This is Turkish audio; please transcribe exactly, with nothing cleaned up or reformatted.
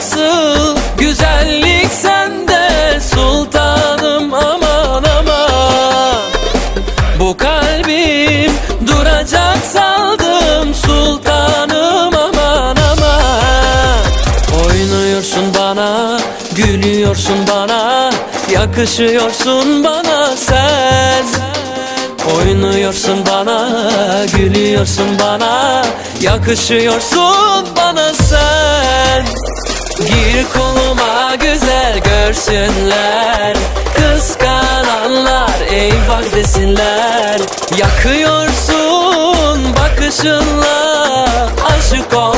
nasıl güzellik sende sultanım, aman aman. Bu kalbim duracak saldım sultanım, aman aman. Oynuyorsun bana, gülüyorsun bana, yakışıyorsun bana sen. Oynuyorsun bana, gülüyorsun bana, yakışıyorsun bana sen. Gir koluma güzel görsünler, kıskananlar eyvah desinler. Yakıyorsun bakışınla, aşık ol